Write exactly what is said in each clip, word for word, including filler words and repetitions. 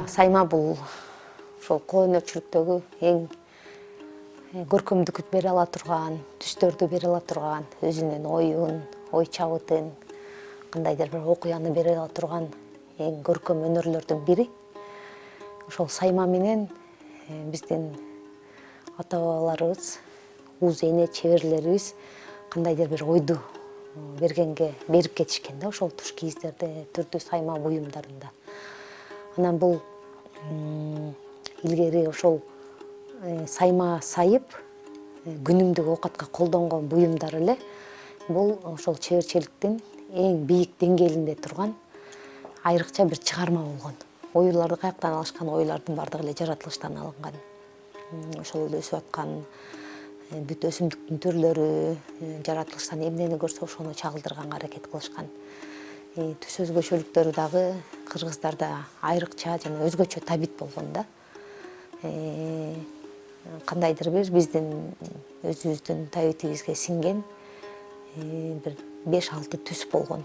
Сайма бул ошол кол өнөрчүлүктөгү эң көркөмдүк бере ала турган, түстөрдү бере ала турган, өзүнүн оюн, ой чабытын, кандайдыр бир окуяны бере ала турган эң көркөм өнөрлөрдүн бири. Ошол сайма менен биздин ата-бабаларыбыз, уз эне чеберлерибиз кандайдыр бир ойду бергенге берип кетишкен да, ошол туш кийиздерде, түрдүү сайма буюмдарында. Анан бул илгери ошол сайма сайып күнүмдүк оокатка колдонгон буюмдар эле бул ошол чеберчиликтин эң бийик деңгээлинде турган айрыкча бир чыгарма болгон. Оюларды каяктан алышкан? Оюлардын баардыгы эле жаратылыштан алынган. Ошол эле өсүп аткан бүт өсүмдүктүн түрлөрү жаратылыштан эмнени көрсө ошону чагылдырганга аракет кылышкан. Түс өзгөчөлүктөрү дагы кыргыздарда айрыкча жана өзгөчө табит болгон да. Кандайдыр бир биздин өзүбүздүн табитибизге сиңген бир беш алты түс болгон.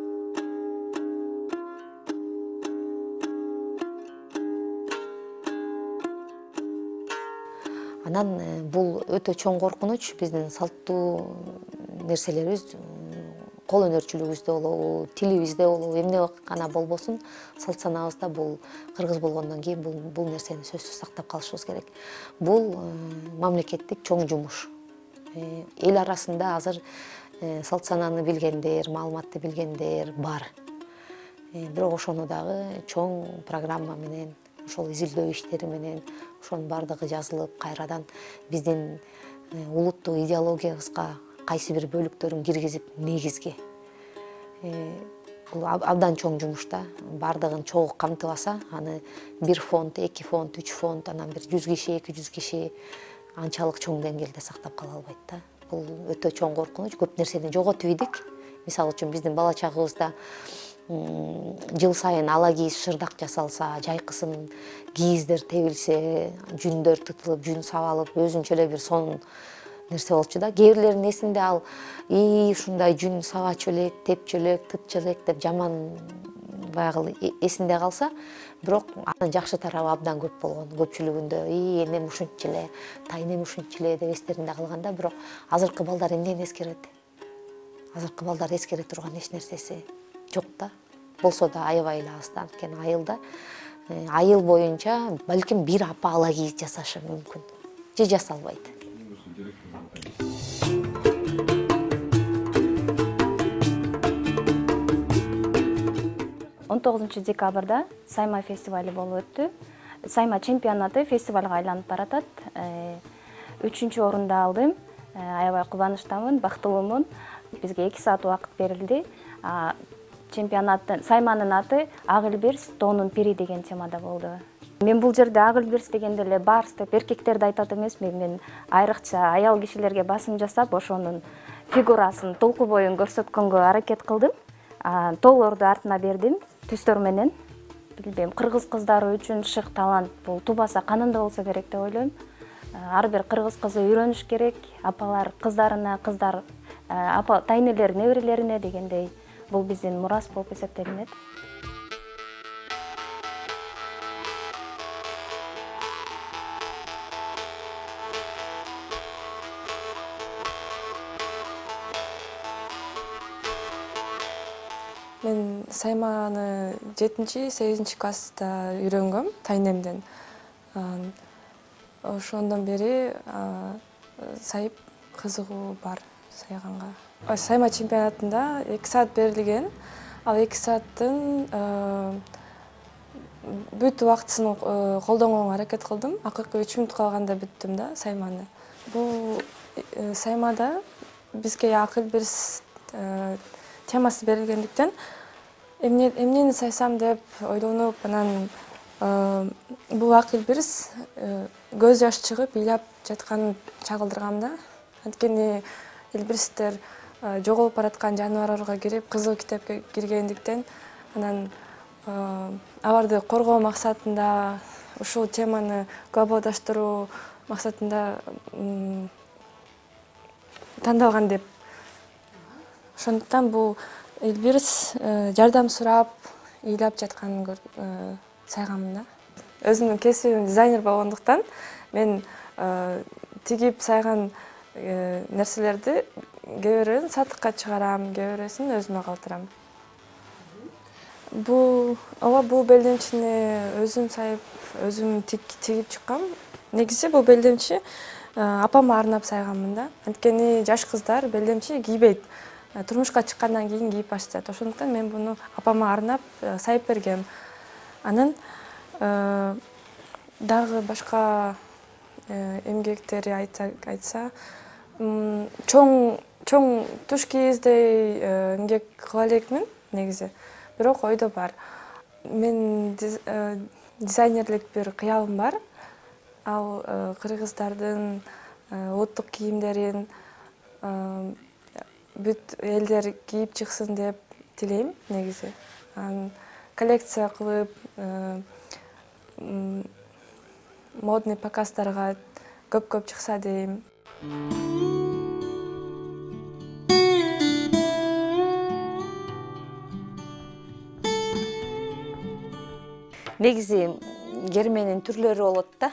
Анан бул өтө чоң коркунуч, биздин салттуу нерселерибиз, кол өнөрчүлүгүбүздө болобу, тилибизде болобу, эмне гана болбосун, салт санаабызда бул кыргыз болгондон кийин бул бул нерсени сөзсүз сактап калышыбыз керек. Бул мамлекеттик чоң жумуш. Эл арасында азыр салт сананы билгендер, маалыматты билгендер бар. Бирок ошону дагы чоң программа менен, ошол изилдөө иштери менен, ошонун баардыгы жазылып, кайрадан биздин улуттук идеологиябызга кайсы бир бөлүктөрүн киргизип негизги. Бул абдан чоң жумуш да. Баардыгын чогуу камтыбаса, аны бир фонд, эки фонд, үч фонд, анан бир жүз киши, эки жүз киши анчалык чоң деңгээлде сактап кала албайт да. Бул өтө чоң коркунуч, көп нерсени жоготуп идик. Мисалы үчүн биздин бала чагыбызда жыл сайын ала кийиз шырдак жасалса, жайкысын кийиздер тебилсе, жүндөр тытылып, жүн сабалып, өзүнчө эле бир сонун нерсе болчу да. Кээ бирлеринин эсинде ал и ушундай жүн сабачу элек, тепчү элек, тытчу элек деп жаман баягы эсинде калса, бирок анын жакшы тарабы абдан көп болгон. Көпчүлүгүндө и энем ушунчу эле, тайнем ушунчу эле деп эстеринде калганда, бирок азыркы балдар эмнени эскерет? Азыркы балдар эскере турган эч нерсеси жок да. Болсо да аябай эле аз да. Анткени айылда айыл боюнча балким бир апа ала кийиз жасашы мүмкүн. Же жасалбайт. он тогузунчу декабрда Сайма фестивали болуп өттү. Сайма чемпионаты фестивалга айланып баратат. Үчүнчү орунду алдым. Аябай кубанычтамын, бактылуумун. Бизге эки саат убакыт берилди. Чемпионаттын Сайманын аты Ак Илбирс тоонун пири деген темада болду. Мен бул жерде Ак Илбирс дегенде эле барс деп эркектерди айтат эмесмин. Мен айрыкча аял кишилерге басым жасап, ошонун фигурасын, толку боюн көрсөткөнгө аракет кылдым. Тоолорду артына бердим түстөр менен. Билбейм, кыргыз кыздары үчүн шык талант бул тубаса канында болсо керек деп ойлойм. Ар бир кыргыз кызы үйрөнүш керек. Апалар кыздарына, кыздар апа тайнелер неберелерине дегендей. Бул биздин мурас болуп эсептелинет. Мен сайманы жетинчи, сегизинчи класста үйрөнгөм тайнемден. Ошондон бери сайып кызыгуу бар сайганга. Сайма чемпионатында эки саат берилген. Ал эки сааттын бүт убактысын колдонгонго аракет кылдым. Акыркы үч мүнөт калганда бүттүм да сайманы. Бул саймада бизге Ак Илбирс темасы берилгендиктен эмнени сайсам деп ойлонуп, анан бул Ак Илбирс көз жаш чыгып ыйлап жатканын чагылдыргам да. Анткени илбирстер жоголуп бараткан жаныбарларга кирип, кызыл китепке киргендиктен, анан аларды коргоо максатында, ушул теманы глобалдаштыруу максатында тандалган деп. Ошондуктан бул Илбирс жардам сурап, ыйлап жатканын сайгамын да. өзүмдүн кесибим дизайнер болгондуктан мен тигип сайган нерселерди кээ бирөөрүн сатыкка чыгарам, кээ бирөөсүн өзүмө калтырам. Бул ооба бул белдемчини өзүм сайып, өзүм тигип чыккам. Негизи бул белдемчи апама арнап сайганмын да. Анткени жаш кыздар белдемчи кийбейт. Турмушка чыккандан кийин кийип баштайт. Ошондуктан мен буну апама арнап сайып бергем. Анан дагы башка эмгектери айтса, чоң чоң туш кийиздей эмгек кыла элекмин негизи. Бирок ойдо бар. Мен дизайнерлик бир кыялым бар. Ал кыргыздардын улуттук кийимдерин бүт элдер кийип чыксын деп тилейм негизи. Коллекция кылып, модный показдарга көп-көп чыкса дейм. Негизи керменин түрлөрү болот да.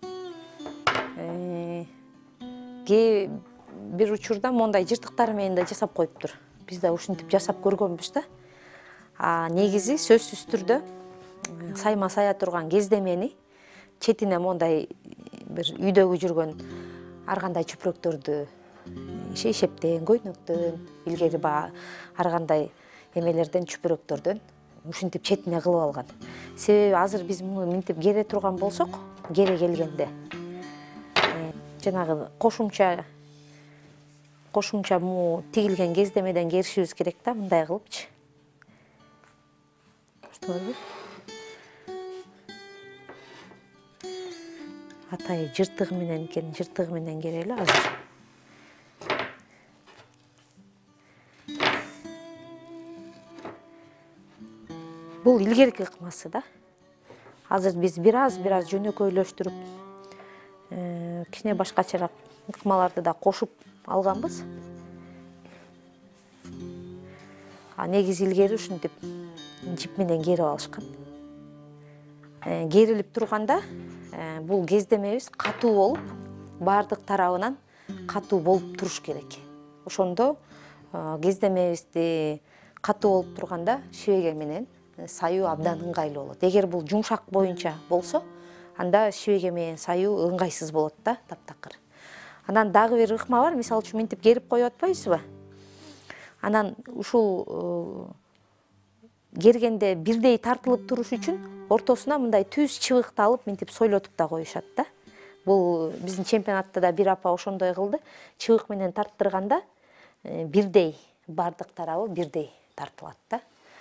Кээ бир учурда мондай жыртыктар менен да жасап коюптур. Биз да ушинтип жасап көргөнбүз да. А негизи сөзсүз түрдө сайма сая турган кездемени четине мондай бир үйдөгү жүргөн ар кандай чүпүрөктөрдү, шейшептен, көйнөктөн, илгери баа ар кандай эмелерден, чүпүрөктөрдөн ушинтип четине кылып алган. Себеби азыр биз муну минтип кере турган болсок, кере келгенде жанагы кошумча кошумча му тигилген кездемеден керишибиз керек да, мындай кылыпчы. Атай жыртыгы менен экен, жыртыгы менен керели азыр. Бул илгерки ыкмасы да. Азыр биз бир аз бир аз жөнөкөйлөштүрүп, кичине башкачараак ыкмаларды да кошуп алганбыз. А негизи илгери ушинтип жип менен керип алышкан. Керилип турганда бул кездемебиз катуу болуп, баардык тарабынан катуу болуп туруш керек. Ошондо кездемебизди катуу болуп турганда шивеге менен саюу абдан ыңгайлуу болот. Эгер бул жумшак боюнча болсо, анда шивеге менен саюу ыңгайсыз болот да, таптакыр. Анан дагы бир ыкма бар, мисалы үчүн минтип керип коюп атпайсызбы? Анан ушул кергенде бирдей тартылып туруш үчүн ортосуна мындай түз чыбыкты алып минтип сойлотуп да коюшат да. Бул биздин чемпионатта да бир апа ошондой кылды. Чыбык менен тарттырганда бирдей, бардык тарабы бирдей тартылат да.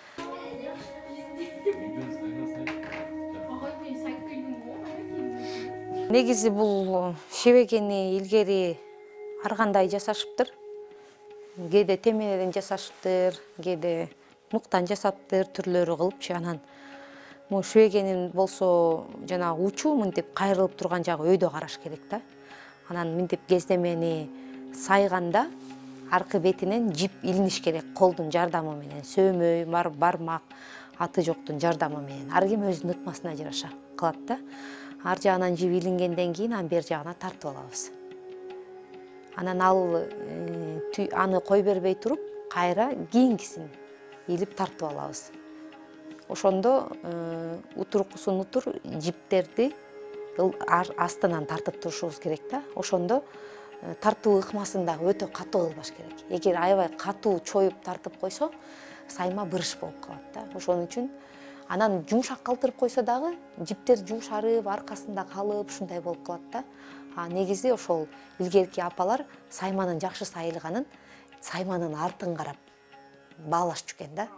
Негизи бул шебекени илгери ар кандай жасашыптыр. Кээде теменеден жасашыптыр, кээде муктан жасаптыр, түрлөрү кылыпчы. Анан могу шебекенин болсо жанагы учу мынтип кайрылып турган жагы өйдө караш керек да. Анан мынтип кездемени сайганда аркы бетинен жип илиниш керек колдун жардамы менен, сөөмөй, бармак, аты жоктун жардамы менен. Ар ким өзүнүн ыкмасына жараша кылат да. Ар жагынан жип илингенден кийин анын бер жагына тартып алабыз. Анан ал аны кой бербей туруп, кайра кийинкисин илип тартып алабыз. Ошондо утуркусун утур жиптерди астынан тартып турушубуз керек да. Ошондо тартуу ыкмасын дагы өтө катуу кылбаш керек. Эгер аябай катуу чоюп тартып койсо, сайма бырыш болуп калат да. Ошон үчүн анан жумшак калтырып койсо дагы жиптер жумшарып, аркасында калып, ушундай болуп калат да. А негизи ошол илгерки апалар сайманын жакшы сайылганын сайманын артын карап баалашчу экен да.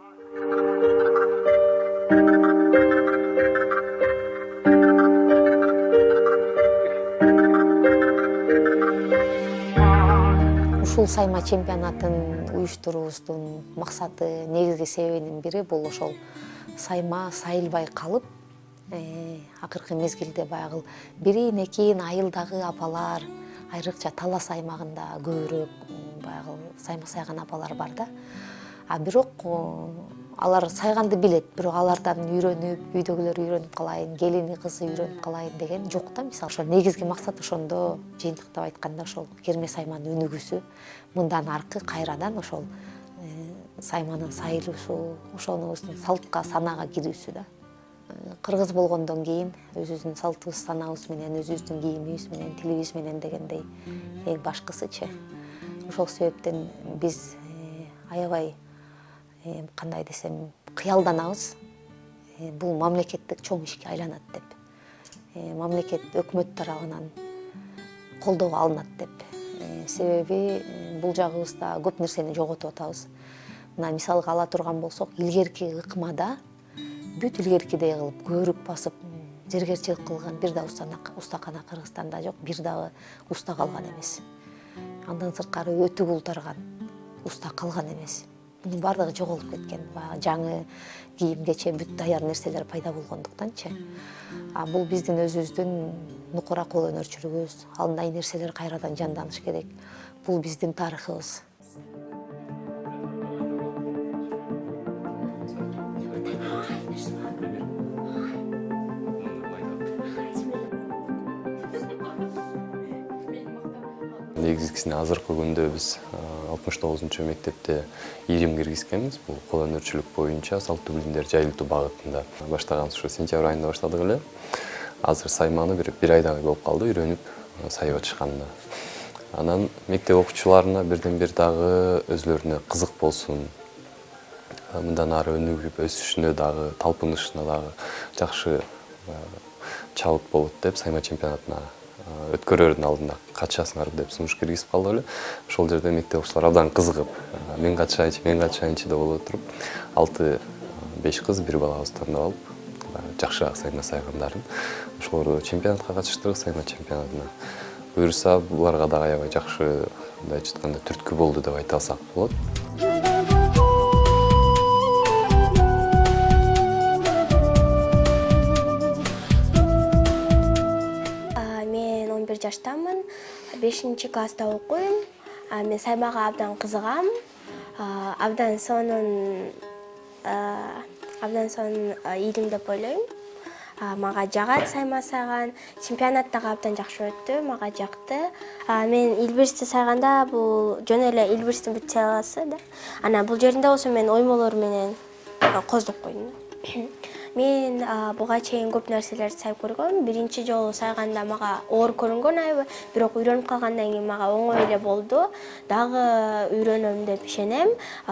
Ушул сайма чемпионатын уюштуруубуздун максаты, негизги себебинин бири бул ошол сайма сайылбай калып, акыркы мезгилде баягы бирин экин айылдагы апалар, айрыкча Талас аймагында көбүрөөк баягы сайма сайган апалар бар да. А бирок алар сайганды билет, бирок алардан үйрөнүп, үйдөгүлөр үйрөнүп калайын, келини кызы үйрөнүп калайын деген жок да. Мисалы ошо негизги максат ошондо жыйынтыктап айтканда ошол Керме Сайманын өнүгүүсү, мындан аркы кайрадан ошол Сайманын сайылуусу, ошонубуздун салтка, санаага кирүүсү да. Кыргыз болгондон кийин өзүбүздүн салтыбыз, санабыз менен, өзүбүздүн кийимибиз менен, тилибиз менен дегендей эң башкысычы. Ошол себептен биз аябай кандай десем кыялданабыз. Бул мамлекеттик чоң ишке айланат деп. Мамлекет, өкмөт тарабынан колдоого алынат деп. Себеби бул жагыбызда көп нерсени жоготуп атабыз. Мына мисалга ала турган болсок, илгерки ыкмада бүт илгеркидей кылып көрүк басып зергерчилик кылган бир да устакана Кыргызстанда жок, бир дагы уста калган эмес. Андан сырткары өтүк ултарган уста калган эмес. Мунун бардыгы жоголуп кеткен. Баягы жаңы кийим кече бүт даяр нерселер пайда болгондуктанчы. А бул биздин өзүбүздүн нукура кол өнөрчүлүгүбүз, андай нерселер кайрадан жанданыш керек. Бул биздин тарыхыбыз. Негизгисине азыркы күндө биз алтымыш тогузунчу мектепте ирим киргизгенбиз. Бул кол өнөрчүлүк боюнча салттуу билимдер жайылтуу багытында баштаганбыз. Ушу сентябрь айында баштадык эле. Азыр сайманы бир бир айдай болуп калды, үйрөнүп сайып атышканына. Анан мектеп окуучуларына бирден бир дагы өзлөрүнө кызык болсун, мындан ары өнүгүп өсүшүнө дагы, талпынышына дагы жакшы чабыт болот деп сайма чемпионатына өткөрөрдүн алдында катышасыңар деп сунуш киргизип калдык эле. Ошол жерде мектеп окуучулары абдан кызыгып, мен катышайынчы, мен катышайынчы деп боло туруп, алты беш кыз, бир балабыз тандап алып, жакшыраак сайма сайгандарын ошолорду чемпионатка катыштырдык, сайма чемпионатына. Буюрса, буларга дагы аябай жакшы, мындайча айтканда, түрткү болду деп айта алсак болот. бир жаштамын, бешинчи класста окуйм. Мен саймага абдан кызыгам. Абдан сонун абдан сонун илим деп ойлойм. Мага жагат сайма сайган. Чемпионаттагы абдан жакшы өттү, мага жакты. Мен илбирсти сайганда бул жөн эле илбирстин бүт саласы да. Анан бул жеринде болсо мен оймолор менен коздоп койдум. Мен буга чейин көп нерселерди сайып көргөм. Биринчи жолу сайганда мага оор көрүнгөн айбы, бирок үйрөнүп калгандан кийин мага оңой эле болду. Дагы үйрөнөм деп ишенем.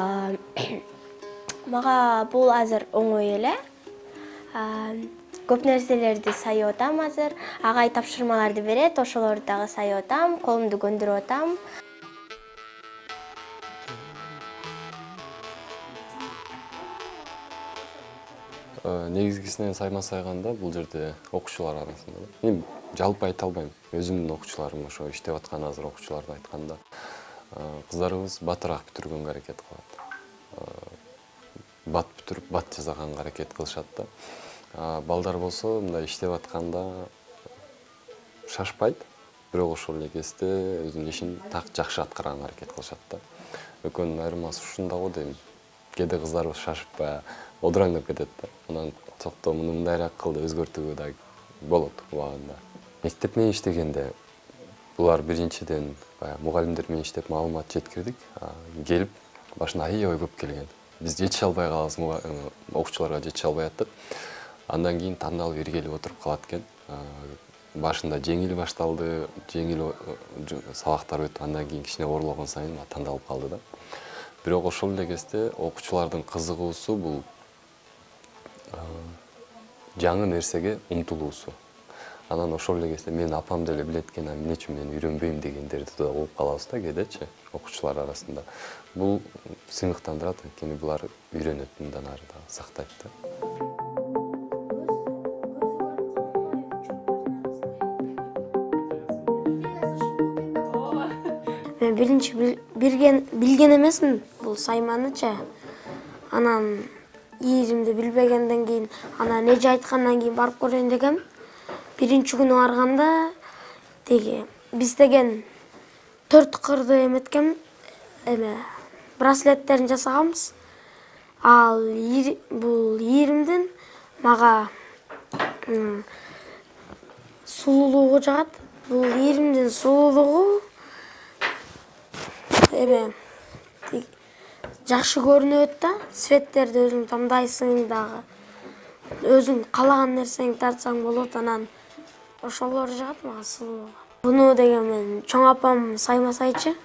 Мага бул азыр оңой эле. Көп нерселерди сайып атам азыр. Агай тапшырмаларды берет, ошолорду дагы сайып атам, колумду көндүрүп атам. Негизгисинен сайма сайганда бул жерде окуучулар арасында да. Мен жалпы айта албайм. Өзүмдүн окуучуларым ошо иштеп аткан азыр окуучуларды айтканда, кыздарыбыз батыраак бүтүргөнгө аракет кылат. Бат бүтүрүп, бат жасаганга аракет кылышат да. Балдар болсо мындай иштеп атканда шашпайт, бирок ошол эле кезде өзүнүн ишин так жакшы аткарганга аракет кылышат да. Экөөнүн айырмасы ушунда го дейм. Кээде кыздарыбыз шашып одураңдап кетет да. Анан цокто муну мындайраак кылды, өзгөртүүгө да болот убагында. Мектеп менен иштегенде булар биринчиден баягы мугалимдер менен иштеп маалымат жеткирдик. Келип башында аябай көп келген. Биз жетише албай калабыз, окуучуларга жетише албай аттык. Андан кийин тандалып иргелип отуруп калат экен. Башында жеңил башталды, жеңил сабактар өтүп, андан кийин кичине оорлогон сайын тандалып калды да. Бирок ошол эле кезде окуучулардын кызыгуусу бул жаңы нерсеге умтулуусу. Анан ошол эле кезде мен апам деле билет экен, эмне үчүн мен үйрөнбөйм дегендерди да угуп калабыз да кээдечи окуучулар арасында. Бул сыймыктандырат, анткени булар үйрөнөт, мындан ары да сактайт да. Мен биринчи билген билген эмесмин бул сайманычы. Анан ийиримди билбегенден кийин, анан эже айткандан кийин барып көрөйүн дегем. Биринчи күнү барганда деги биз деген төрт кырды эметкен эме браслеттерин жасаганбыз. Ал бул ийримдин мага сулуулугу жагат. Бул ийримдин сулуулугу эме жакшы көрүнөт да, цветтерди өзүң тандайсың дагы. Өзүң каалаган нерсеңди тартсаң болот, анан ошолор жагат мага сулуу. Буну деген мен чоң апам сайма сайчы.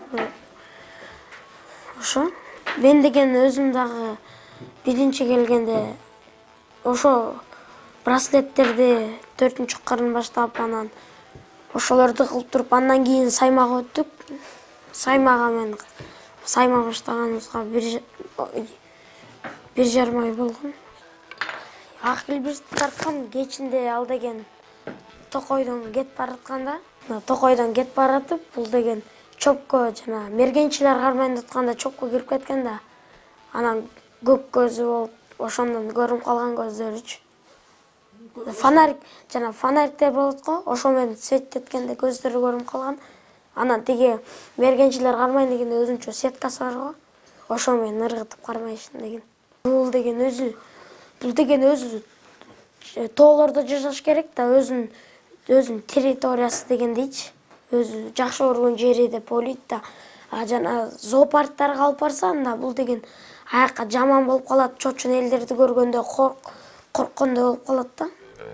Ошо. Мен деген өзүм дагы биринчи келгенде ошо браслеттерди төртүнчү кырын баштап, анан ошолорду кылып туруп, андан кийин саймага өттүк. Саймага мен сайма баштаганыбызга бир жарым ай болгон. Акилбирсти тарткан кечинде ал деген токойдон кетип баратканда, токойдон кетип баратып, бул деген чөпкө жана мергенчилер кармайын атканда чөпкө кирип кеткен да. Анан көк көзү болуп, ошондон көрүнүп калган көздөрүчү. Фонарик жана фонариктер болот го, ошо менен светтеткенде көздөрү көрүнүп калган. Анан тиги мергенчилер кармайын дегенде өзүнчө сеткасы бар го. Ошо менен ыргытып кармайшын деген. Бул деген өзү, бул деген өзү тоолордо жашаш керек да, өзүн өзүнүн территориясы дегендейчи. Өзү жакшы көргөн жери деп ойлойт да. А жана зоопарктарга алып барса, анда бул деген аякка жаман болуп калат, чочун элдерди көргөндө корккондой болуп калат да.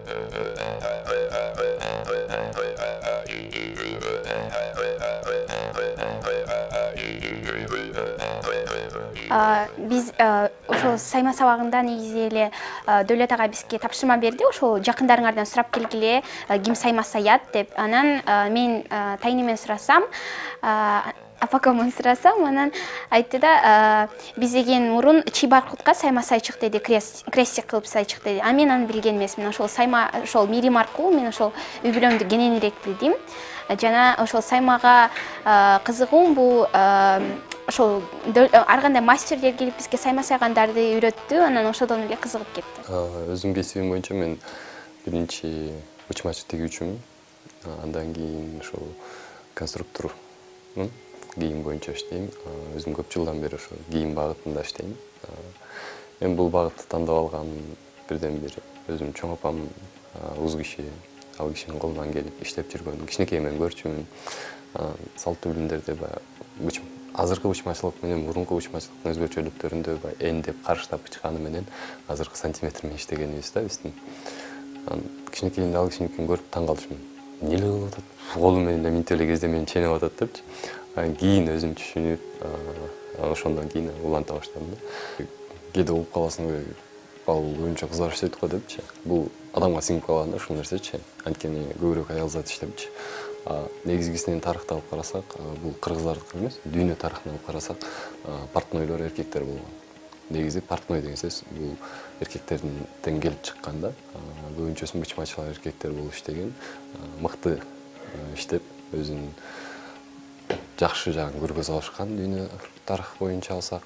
Биз ошол сайма сабагында негизи эле Дөөлөт ага бизге тапшырма берди. Ошол жакындарыңардан сурап келгиле, ким сайма саят деп. Анан мен тайнемен сурасам, апакамын сурасам, анан айтты да, биз деген мурун Чүй-Баркутка сайма сайчык деди, крестик кылып сайчык деди. А мен аны билген эмесмин. Ошол сайма, ошол мирим аркылуу мен ошол үй бүлөмдү кененирээк билдим. Жана ошол саймага кызыгуум бул ошол ар кандай мастерлер келип бизге сайма сайгандарды үйрөттү, анан ошодон эле кызыгып кеттим. Өзүм кесибим боюнча мен биринчи бычмачы тигүүчүмүн. Андан кийин ошол конструктормун, кийим боюнча иштейм. Өзүм көп жылдан бери ошо кийим багытында иштейм. Мен бул багытты тандап алган бирден бир өзүм чоң апам уз киши, ал кишинин колунан келип иштеп жүргөн, кичинекей мен көрчүмүн. Салттуу билимдерди баягы азыркы бычмачылык менен мурунку бычмачылыктын өзгөчөлүктөрүндө эндеп карыштап чыкканы менен азыркы сантиметр менен иштегенибиз да биздин. Кичинекейинде ал кишиникин көрүп таң калышмын. Эмне эле кылып атат? Колу менен эле минтип эле кезде мени ченеп атат депчи. Анан кийин өзүм түшүнүп, ошондон кийин уланта баштадым да. Кээде угуп каласың, ал көбүнчө кыздар иштейт го депчи. Бул адамга сиңип калган да ушул нерсечи. Анткени көбүрөөк аял зат иштепчи. Негизгисинен тарыхты алып карасак, бул кыргыздардыкы эмес, дүйнө тарыхын алып карасак, портнойлор эркектер болгон. Негизи портной деген сөз бул эркектерден келип чыккан да. Көбүнчөсүн бычмачылар эркектер болуп иштеген, мыкты иштеп, өзүнүн жакшы жагын көргөзө алышкан дүйнө тарых боюнча алсак.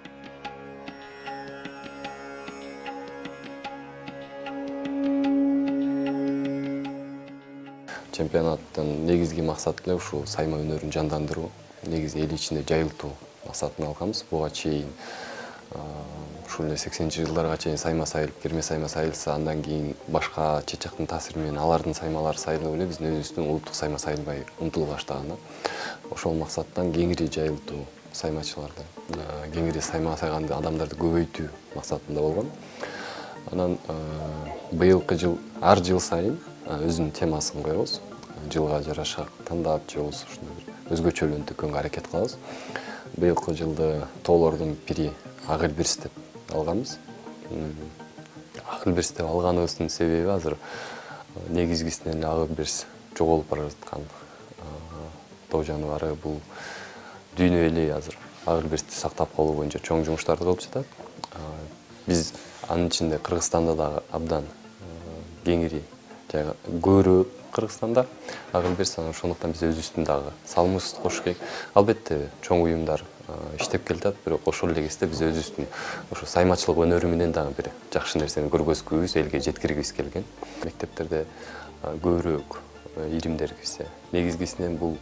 Чемпионаттын негизги максаты эле ушул сайма өнөрүн жандандыруу, негизи эл ичинде жайылтуу максатын алганбыз. Буга чейин ушул эле сексенинчи жылдарга чейин сайма сайылып, кирме сайма сайылса, андан кийин башка чет жактын таасири менен алардын саймалары сайылып эле биздин өзүбүздүн улуттук сайма сайылбай унутулуп баштаган да. Ошол максаттан кеңири жайылтуу саймачыларды, кеңири сайма сайган адамдарды көбөйтүү максатында болгон. Анан быйылкы жыл ар жыл сайын өзүнүн темасын коебуз. Жылга жараша тандап же болбосо ушундай бир өзгөчөлөнтүккөнгө аракет кылабыз. Быйылкы жылды тоолордун пири Агылбирс деп алганбыз. Агылбирс деп алганыбыздын себеби азыр негизгисинен Агылбирс жоголуп бара жаткан тоо жаныбары. Бул дүйнө эли азыр Агылбирсти сактап калуу боюнча чоң жумуштарды кылып жатат. Биз анын ичинде Кыргызстанда дагы абдан кеңири жайга көбүрөөк Кыргызстанда Агылбирс, ошондуктан биз өзүбүздүн дагы салымыбызды кошуш керек. Албетте чоң уюмдар иштеп келатат, бирок ошол эле кезде биз өзүбүздүн ошо саймачылык өнөрү менен дагы бир жакшы нерсени көргөзгүбүз, элге жеткиргибиз келген. Мектептерде көбүрөөк иримдер кирсе, негизгисинен бул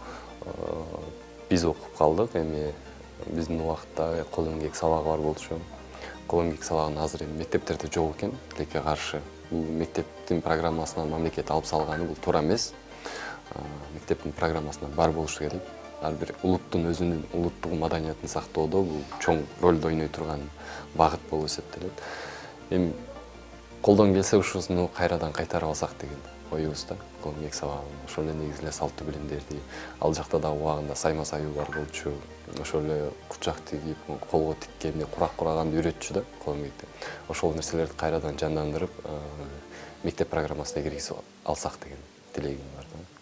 биз окуп калдык, эми биздин убакытта кол эмгек сабагы бар болчу. кол эмгек сабагын азыр эми мектептерде жок экен, тилекке каршы. Бул мектептин программасынан мамлекет алып салганы бул туура эмес. Мектептин программасында бар болушу керек. Ар бир улуттун өзүнүн улуттук маданиятын сактоодо бул чоң ролду ойной турган багыт болуп эсептелет. Эми колдон келсе ушусуну кайрадан кайтарып алсак деген оюбуз да. Кол эмгек сабагын, ошол эле негизи эле салттуу билимдерди, ал жакта дагы убагында сайма саюу бар болчу, ошол эле курчак тигип, колго тиккенди, курак кураганды үйрөтчү да кол эмгекте. Ошол нерселерди кайрадан жандандырып, мектеп программасына киргизип алсак деген тилегим бар да.